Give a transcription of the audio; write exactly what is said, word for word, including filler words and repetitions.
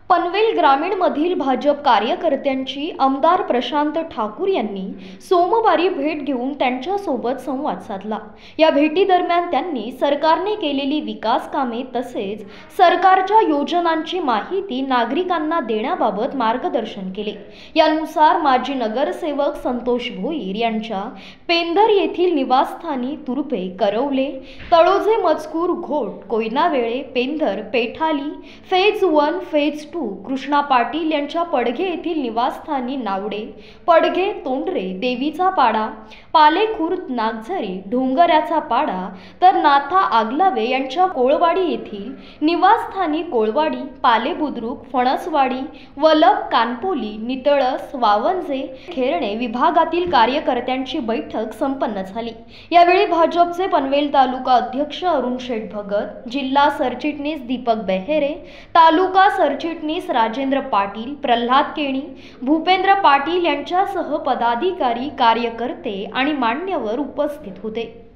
पनवेल ग्रामीण मधील भाजप कार्यकर्त्यांची आमदार प्रशांत ठाकूर यांनी सोमवारी भेट घेऊन त्यांच्यासोबत संवाद साधला। या भेटीदरम्यान त्यांनी सरकारने केलेली विकास कामे तसेच सरकारच्या योजनांची माहिती नागरिकांना देण्याबाबत मार्गदर्शन केले। यानुसार माजी नगरसेवक संतोष भोईर यांच्या पेंधर येथील निवासस्थानी तुरपे, करवले, तळोजे, मजकूर, Ghot, Koynavele, Pendhar, Pethali, phase one, phase two, Krishna Patil यांच्या पडघे येथील निवासस्थानी नावडे, पडघे, तोंडरे, देवीचा पाडा, पालेखुर्द, नागझरी, ढोंगऱ्याचा पाडा तर नाथा आगलावे यांच्या कोळवाडी येथील निवासस्थानी कोळवाडी, पालेबुद्रुक, फणसवाडी, वलप, कानपोली, नितळस, वावंजे, खेरणे विभागातील कार्यकर्त्यांची बैठक संपन्न झाली। यावेळी भाजपचे पनवेल तालुका अध्यक्ष अरुण शेठ भगत, जिल्हा सरचिटणीस दीपक बेहेरे, तालुका सरचिटणीस राजेंद्र पाटील, प्रल्हाद केणी, भूपेंद्र पाटील यांच्यासह पदाधिकारी, कार्यकर्ते आणि मान्यवर उपस्थित होते।